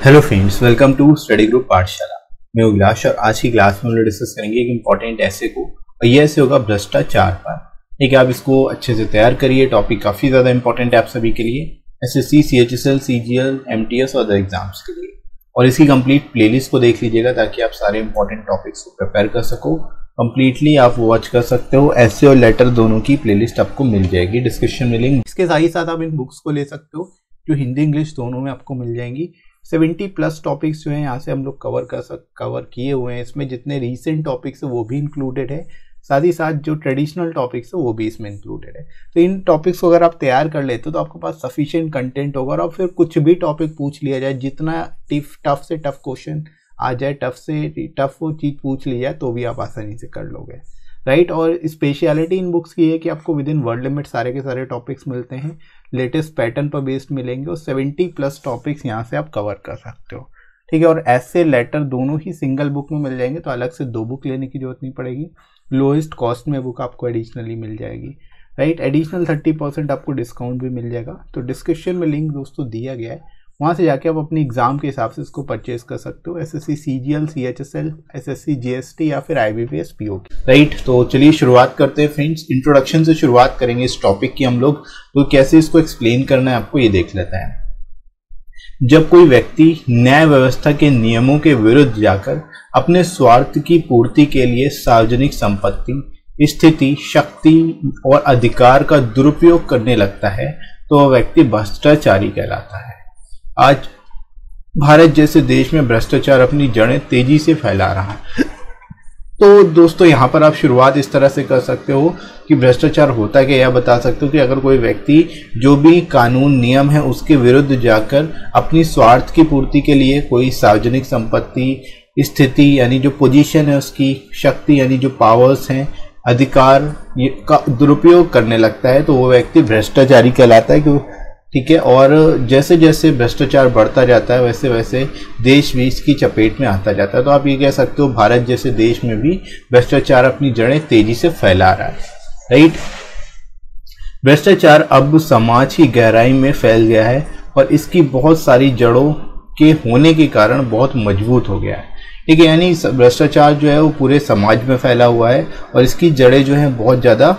Hello friends, welcome to study group Pathshala. मैं उल्लास और आज की क्लास में हम लोग डिस्कस करेंगे एक इंपॉर्टेंट ऐसे को, और ये ऐसे होगा भ्रष्टाचार पर। ठीक है, आप इसको अच्छे से तैयार करिए। टॉपिक काफी ज्यादा इंपॉर्टेंट है आप सभी के लिए, एसएससी, सीएचएसएल, सीजीएल, एमटीएस और अदर एग्जाम्स के लिए। और इसकी कंप्लीट प्लेलिस्ट को देख लीजिएगा ताकि आप सारे इंपॉर्टेंट टॉपिक्स को प्रिपेयर कर सको। कंप्लीटली आप वॉच कर सकते हो, ऐसे और लेटर दोनों की प्लेलिस्ट आपको मिल जाएगी डिस्क्रिप्शन में लिंक। इसके साथ ही साथ आप इन बुक्स को ले सकते हो जो हिंदी इंग्लिश दोनों में आपको मिल जाएंगी। 70+ टॉपिक्स जो हैं यहाँ से हम लोग कवर किए हुए हैं। इसमें जितने रीसेंट टॉपिक्स है वो भी इंक्लूडेड है, साथ ही साथ जो ट्रेडिशनल टॉपिक्स है वो भी इसमें इंक्लूडेड है। तो इन टॉपिक्स को अगर आप तैयार कर लेते हो तो आपके पास सफिशिएंट कंटेंट होगा। और फिर कुछ भी टॉपिक पूछ लिया जाए, जितना टफ से टफ क्वेश्चन आ जाए, टफ से टफ वो चीज़ पूछ ली जाए तो भी आप आसानी से कर लोगे, राइट। और स्पेशलिटी इन बुक्स की है कि आपको विद इन वर्ड लिमिट सारे के सारे टॉपिक्स मिलते हैं, लेटेस्ट पैटर्न पर बेस्ड मिलेंगे और 70+ टॉपिक्स यहाँ से आप कवर कर सकते हो। ठीक है, और ऐसे लेटर दोनों ही सिंगल बुक में मिल जाएंगे, तो अलग से 2 बुक लेने की जरूरत नहीं पड़ेगी। लोएस्ट कॉस्ट में बुक आपको एडिशनली मिल जाएगी, राइट। एडिशनल 30% आपको डिस्काउंट भी मिल जाएगा। तो डिस्क्रिप्शन में लिंक दोस्तों दिया गया है, वहाँ से जाके आप अपनी एग्जाम के हिसाब से इसको परचेज कर सकते हो। SSC, CGL, CHSL, SSC, GST या फिर आईबीपीएस, पीओ की, राइट। तो चलिए शुरुआत करते हैं फ्रेंड्स। इंट्रोडक्शन से शुरुआत करेंगे इस टॉपिक की हम लोग। तो कैसे इसको एक्सप्लेन करना है आपको ये देख लेते हैं। जब कोई व्यक्ति न्याय व्यवस्था के नियमों के विरुद्ध जाकर अपने स्वार्थ की पूर्ति के लिए सार्वजनिक संपत्ति, स्थिति, शक्ति और अधिकार का दुरुपयोग करने लगता है तो वह व्यक्ति भ्रष्टाचारी कहलाता है। आज भारत जैसे देश में भ्रष्टाचार अपनी जड़ें तेजी से फैला रहा है। तो दोस्तों यहाँ पर आप शुरुआत इस तरह से कर सकते हो कि भ्रष्टाचार होता क्या, यह बता सकते हो कि अगर कोई व्यक्ति जो भी कानून नियम है उसके विरुद्ध जाकर अपनी स्वार्थ की पूर्ति के लिए कोई सार्वजनिक संपत्ति, स्थिति यानी जो पोजीशन है उसकी, शक्ति यानी जो पावर्स हैं, अधिकार का दुरुपयोग करने लगता है तो वो व्यक्ति भ्रष्टाचारी कहलाता है। ठीक है, और जैसे जैसे भ्रष्टाचार बढ़ता जाता है वैसे वैसे देश भी इसकी चपेट में आता जाता है। तो आप ये कह सकते हो भारत जैसे देश में भी भ्रष्टाचार अपनी जड़ें तेजी से फैला रहा है, राइट। भ्रष्टाचार अब समाज की गहराई में फैल गया है और इसकी बहुत सारी जड़ों के होने के कारण बहुत मजबूत हो गया है। ठीक है, यानी भ्रष्टाचार जो है वो पूरे समाज में फैला हुआ है और इसकी जड़ें जो हैं बहुत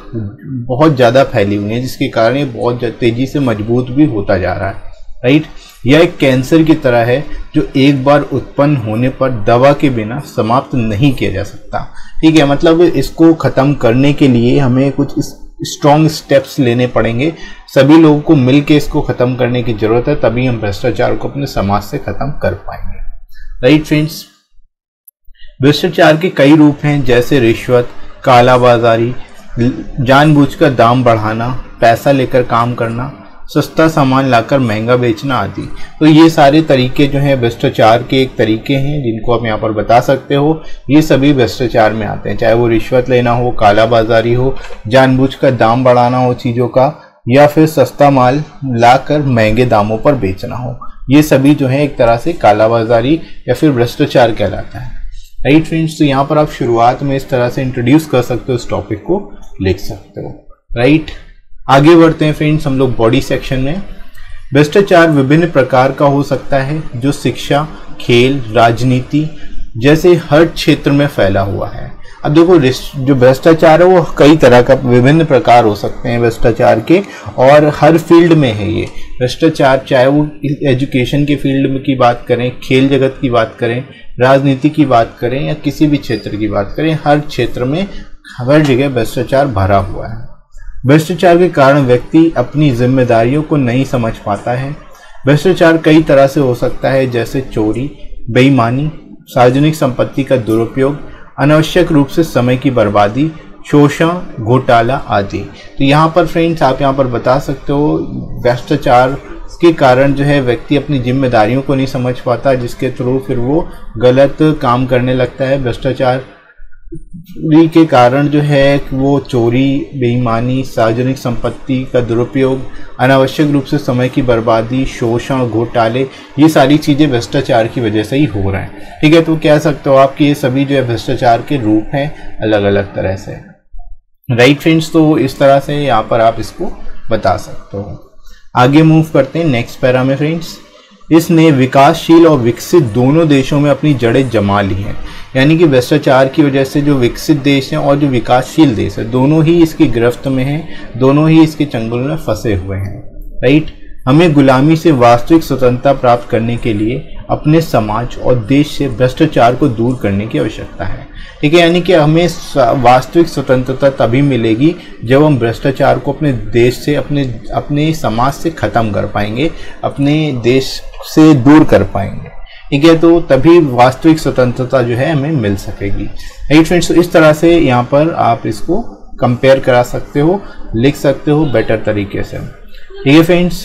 ज़्यादा फैली हुई हैं, जिसके कारण ये बहुत तेजी से मजबूत भी होता जा रहा है, राइट। यह एक कैंसर की तरह है जो एक बार उत्पन्न होने पर दवा के बिना समाप्त नहीं किया जा सकता। ठीक है, मतलब इसको ख़त्म करने के लिए हमें कुछ स्ट्रॉन्ग स्टेप्स लेने पड़ेंगे। सभी लोगों को मिलकर इसको ख़त्म करने की ज़रूरत है, तभी हम भ्रष्टाचार को अपने समाज से ख़त्म कर पाएंगे, राइट फ्रेंड्स। भ्रष्टाचार के कई रूप हैं, जैसे रिश्वत, कालाबाजारी, जानबूझकर दाम बढ़ाना, पैसा लेकर काम करना, सस्ता सामान लाकर महंगा बेचना आदि। तो ये सारे तरीके जो हैं भ्रष्टाचार के एक तरीके हैं जिनको आप यहाँ पर बता सकते हो। ये सभी भ्रष्टाचार में आते हैं, चाहे वो रिश्वत लेना हो, कालाबाजारी हो, जानबूझकर दाम बढ़ाना हो चीज़ों का, या फिर सस्ता माल लाकर महंगे दामों पर बेचना हो। ये सभी जो है एक तरह से कालाबाजारी या फिर भ्रष्टाचार कहलाता है, राइट फ्रेंड्स। तो यहाँ पर आप शुरुआत में इस तरह से इंट्रोड्यूस कर सकते हो, इस टॉपिक को लिख सकते हो, राइट। आगे बढ़ते हैं फ्रेंड्स हम लोग बॉडी सेक्शन में। भ्रष्टाचार विभिन्न प्रकार का हो सकता है जो शिक्षा, खेल, राजनीति जैसे हर क्षेत्र में फैला हुआ है। अब देखो, जो भ्रष्टाचार है वो कई तरह का, विभिन्न प्रकार हो सकते हैं भ्रष्टाचार के, और हर फील्ड में है ये भ्रष्टाचार। चाहे वो एजुकेशन के फील्ड में की बात करें, खेल जगत की बात करें, राजनीति की बात करें या किसी भी क्षेत्र की बात करें, हर क्षेत्र में हर जगह भ्रष्टाचार भरा हुआ है। भ्रष्टाचार के कारण व्यक्ति अपनी जिम्मेदारियों को नहीं समझ पाता है। भ्रष्टाचार कई तरह से हो सकता है, जैसे चोरी, बेईमानी, सार्वजनिक संपत्ति का दुरुपयोग, अनावश्यक रूप से समय की बर्बादी, शोषण, घोटाला आदि। तो यहाँ पर फ्रेंड्स आप यहाँ पर बता सकते हो भ्रष्टाचार के कारण जो है व्यक्ति अपनी जिम्मेदारियों को नहीं समझ पाता, जिसके थ्रू फिर वो गलत काम करने लगता है। भ्रष्टाचार के कारण जो है वो चोरी, बेईमानी, सार्वजनिक संपत्ति का दुरुपयोग, अनावश्यक रूप से समय की बर्बादी, शोषण, घोटाले, ये सारी चीज़ें भ्रष्टाचार की वजह से ही हो रहे हैं। ठीक है, तो कह सकते हो आप कि ये सभी जो है भ्रष्टाचार के रूप हैं अलग अलग तरह से, राइट फ्रेंड्स। तो इस तरह से यहाँ पर आप इसको बता सकते हो। आगे मूव करते हैं नेक्स्ट पैरा में फ्रेंड्स। इसने विकासशील और विकसित दोनों देशों में अपनी जड़ें जमा ली हैं। यानी कि भ्रष्टाचार की वजह से जो विकसित देश हैं और जो विकासशील देश है, दोनों ही इसकी गिरफ्त में हैं, दोनों ही इसके चंगुल में फंसे हुए हैं। राइट। हमें गुलामी से वास्तविक स्वतंत्रता प्राप्त करने के लिए अपने समाज और देश से भ्रष्टाचार को दूर करने की आवश्यकता है। ठीक है, यानी कि हमें वास्तविक स्वतंत्रता तभी मिलेगी जब हम भ्रष्टाचार को अपने देश से, अपने समाज से खत्म कर पाएंगे, अपने देश से दूर कर पाएंगे। ठीक है, तो तभी वास्तविक स्वतंत्रता जो है हमें मिल सकेगी। राइट फ्रेंड्स, तो इस तरह से यहाँ पर आप इसको कंपेयर करा सकते हो, लिख सकते हो बेटर तरीके से। ठीक है फ्रेंड्स,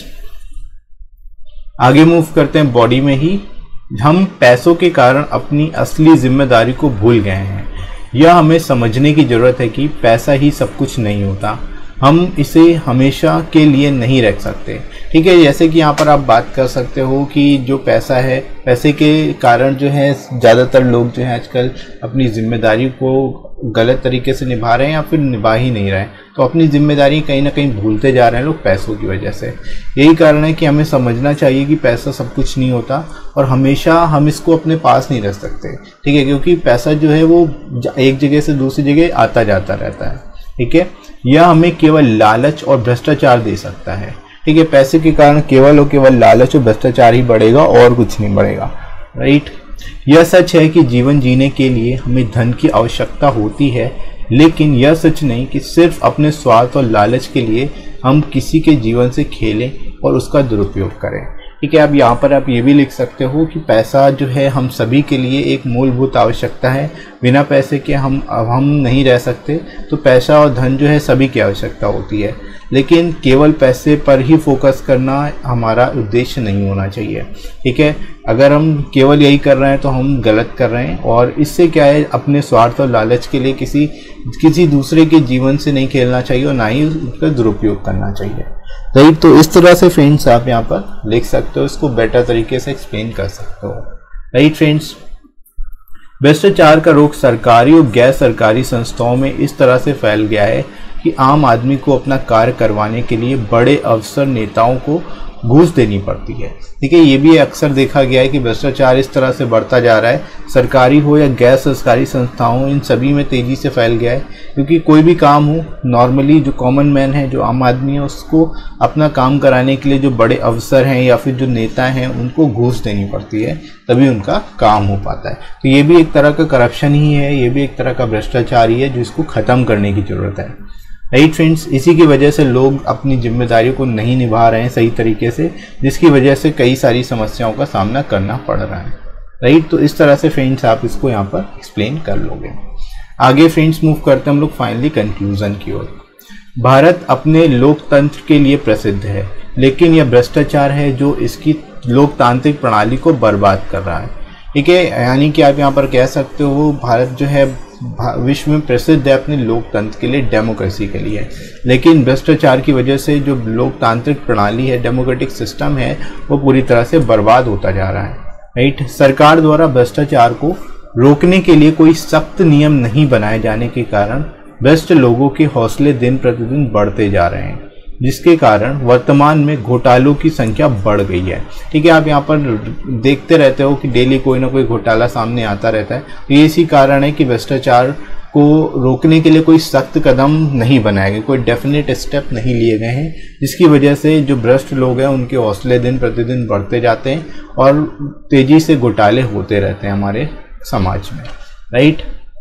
आगे मूव करते हैं बॉडी में ही। हम पैसों के कारण अपनी असली जिम्मेदारी को भूल गए हैं। यह हमें समझने की जरूरत है कि पैसा ही सब कुछ नहीं होता, हम इसे हमेशा के लिए नहीं रख सकते। ठीक है, जैसे कि यहाँ पर आप बात कर सकते हो कि जो पैसा है, पैसे के कारण जो है ज़्यादातर लोग जो है आजकल अपनी जिम्मेदारी को गलत तरीके से निभा रहे हैं या फिर निभा ही नहीं रहे हैं। तो अपनी जिम्मेदारी कहीं ना कहीं भूलते जा रहे हैं लोग पैसों की वजह से। यही कारण है कि हमें समझना चाहिए कि पैसा सब कुछ नहीं होता और हमेशा हम इसको अपने पास नहीं रख सकते। ठीक है, क्योंकि पैसा जो है वो एक जगह से दूसरी जगह आता जाता रहता है। ठीक है, यह हमें केवल लालच और भ्रष्टाचार दे सकता है। ठीक है, पैसे के कारण केवल और केवल लालच और भ्रष्टाचार ही बढ़ेगा और कुछ नहीं बढ़ेगा। राइट। यह सच है कि जीवन जीने के लिए हमें धन की आवश्यकता होती है, लेकिन यह सच नहीं कि सिर्फ अपने स्वार्थ और लालच के लिए हम किसी के जीवन से खेलें और उसका दुरुपयोग करें। ठीक है, अब यहाँ पर आप ये भी लिख सकते हो कि पैसा जो है हम सभी के लिए एक मूलभूत आवश्यकता है। बिना पैसे के हम नहीं रह सकते। तो पैसा और धन जो है सभी की आवश्यकता होती है, लेकिन केवल पैसे पर ही फोकस करना हमारा उद्देश्य नहीं होना चाहिए। ठीक है, अगर हम केवल यही कर रहे हैं तो हम गलत कर रहे हैं, और इससे क्या है, अपने स्वार्थ और लालच के लिए किसी दूसरे के जीवन से नहीं खेलना चाहिए और ना ही उसका दुरुपयोग करना चाहिए। राइट। तो इस तरह से फ्रेंड्स आप यहाँ पर लिख सकते हो, इसको बेटर तरीके से एक्सप्लेन कर सकते हो। राइट फ्रेंड्स, भ्रष्टाचार का रोग सरकारी और गैर सरकारी संस्थाओं में इस तरह से फैल गया है कि आम आदमी को अपना कार्य करवाने के लिए बड़े अफसर नेताओं को घूस देनी पड़ती है। ठीक है, ये भी अक्सर देखा गया है कि भ्रष्टाचार इस तरह से बढ़ता जा रहा है, सरकारी हो या गैर सरकारी संस्थाओं, इन सभी में तेजी से फैल गया है। क्योंकि कोई भी काम हो, नॉर्मली जो कॉमन मैन है, जो आम आदमी है, उसको अपना काम कराने के लिए जो बड़े अफसर हैं या फिर जो नेता हैं उनको घूस देनी पड़ती है, तभी उनका काम हो पाता है। तो ये भी एक तरह का करप्शन ही है, ये भी एक तरह का भ्रष्टाचार ही है, जो इसको ख़त्म करने की ज़रूरत है। राइट फ्रेंड्स, इसी की वजह से लोग अपनी जिम्मेदारियों को नहीं निभा रहे हैं सही तरीके से, जिसकी वजह से कई सारी समस्याओं का सामना करना पड़ रहा है। राइट। तो इस तरह से फ्रेंड्स आप इसको यहाँ पर एक्सप्लेन कर लोगे। आगे फ्रेंड्स मूव करते हैं हम लोग फाइनली कंक्लूजन की ओर। भारत अपने लोकतंत्र के लिए प्रसिद्ध है, लेकिन यह भ्रष्टाचार है जो इसकी लोकतांत्रिक प्रणाली को बर्बाद कर रहा है। ठीक है, यानी कि आप यहाँ पर कह सकते हो भारत जो है विश्व में प्रसिद्ध है अपने लोकतंत्र के लिए, डेमोक्रेसी के लिए, लेकिन भ्रष्टाचार की वजह से जो लोकतांत्रिक प्रणाली है, डेमोक्रेटिक सिस्टम है, वो पूरी तरह से बर्बाद होता जा रहा है। राइट। सरकार द्वारा भ्रष्टाचार को रोकने के लिए कोई सख्त नियम नहीं बनाए जाने के कारण भ्रष्ट लोगों के हौसले दिन प्रतिदिन बढ़ते जा रहे हैं, जिसके कारण वर्तमान में घोटालों की संख्या बढ़ गई है। ठीक है, आप यहाँ पर देखते रहते हो कि डेली कोई ना कोई घोटाला सामने आता रहता है। तो ये इसी कारण है कि भ्रष्टाचार को रोकने के लिए कोई सख्त कदम नहीं बनाए गए, कोई डेफिनेट स्टेप नहीं लिए गए हैं, जिसकी वजह से जो भ्रष्ट लोग हैं उनके हौसले दिन प्रतिदिन बढ़ते जाते हैं और तेजी से घोटाले होते रहते हैं हमारे समाज में। राइट।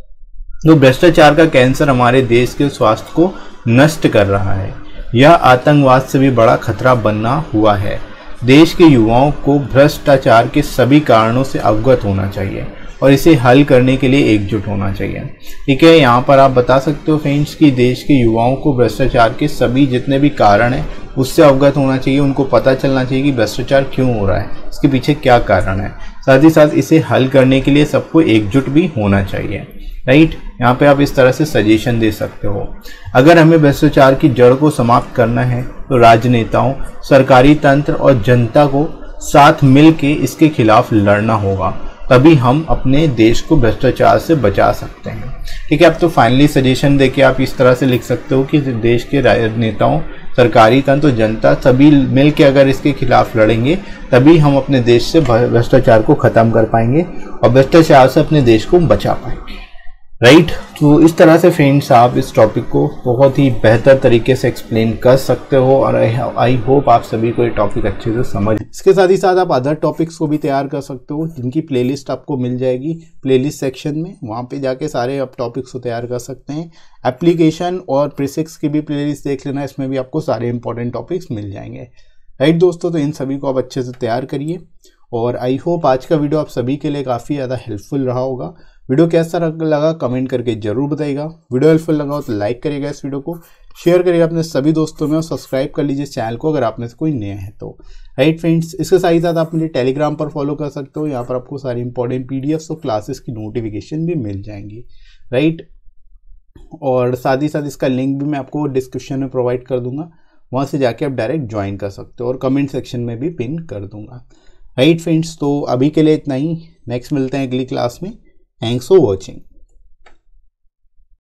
तो भ्रष्टाचार का कैंसर हमारे देश के स्वास्थ्य को नष्ट कर रहा है। यह आतंकवाद से भी बड़ा खतरा बना हुआ है। देश के युवाओं को भ्रष्टाचार के सभी कारणों से अवगत होना चाहिए और इसे हल करने के लिए एकजुट होना चाहिए। ठीक है, यहाँ पर आप बता सकते हो फ्रेंड्स कि देश के युवाओं को भ्रष्टाचार के सभी जितने भी कारण हैं उससे अवगत होना चाहिए, उनको पता चलना चाहिए कि भ्रष्टाचार क्यों हो रहा है, इसके पीछे क्या कारण है। साथ ही साथ इसे हल करने के लिए सबको एकजुट भी होना चाहिए। राइट। यहाँ पे आप इस तरह से सजेशन दे सकते हो। अगर हमें भ्रष्टाचार की जड़ को समाप्त करना है तो राजनेताओं, सरकारी तंत्र और जनता को साथ मिल के इसके खिलाफ लड़ना होगा, तभी हम अपने देश को भ्रष्टाचार से बचा सकते हैं। ठीक है, अब तो फाइनली सजेशन देके आप इस तरह से लिख सकते हो कि देश के राजनेताओं, सरकारी तंत्र, जनता सभी मिल के अगर इसके खिलाफ लड़ेंगे तभी हम अपने देश से भ्रष्टाचार को ख़त्म कर पाएंगे और भ्रष्टाचार से अपने देश को बचा पाएंगे। राइट, तो इस तरह से फ्रेंड्स आप इस टॉपिक को बहुत ही बेहतर तरीके से एक्सप्लेन कर सकते हो और आई होप आप सभी को ये टॉपिक अच्छे से समझ। इसके साथ ही साथ आप अदर टॉपिक्स को भी तैयार कर सकते हो जिनकी प्लेलिस्ट आपको मिल जाएगी प्लेलिस्ट सेक्शन में, वहाँ पे जाके सारे आप टॉपिक्स को तैयार कर सकते हैं। एप्लीकेशन और प्रीसिक्स की भी प्लेलिस्ट देख लेना, इसमें भी आपको सारे इंपॉर्टेंट टॉपिक्स मिल जाएंगे। राइट दोस्तों, तो इन सभी को आप अच्छे से तैयार करिए और आई होप आज का वीडियो आप सभी के लिए काफ़ी ज़्यादा हेल्पफुल रहा होगा। वीडियो कैसा लगा कमेंट करके जरूर बताइएगा। वीडियो हेल्पफुल लगा हो तो लाइक करिएगा, इस वीडियो को शेयर करिएगा अपने सभी दोस्तों में और सब्सक्राइब कर लीजिए चैनल को अगर आप में से कोई नया है तो। राइट फ्रेंड्स, इसके साथ ही साथ आप मुझे टेलीग्राम पर फॉलो कर सकते हो, यहाँ पर आपको सारी इंपॉर्टेंट पीडीएफ्स और क्लासेस की नोटिफिकेशन भी मिल जाएंगी। राइट, और साथ ही साथ इसका लिंक भी मैं आपको डिस्क्रिप्शन में प्रोवाइड कर दूंगा, वहाँ से जाके आप डायरेक्ट ज्वाइन कर सकते हो और कमेंट सेक्शन में भी पिन कर दूंगा। राइट फ्रेंड्स, तो अभी के लिए इतना ही, नेक्स्ट मिलते हैं अगली क्लास में। Thanks for watching.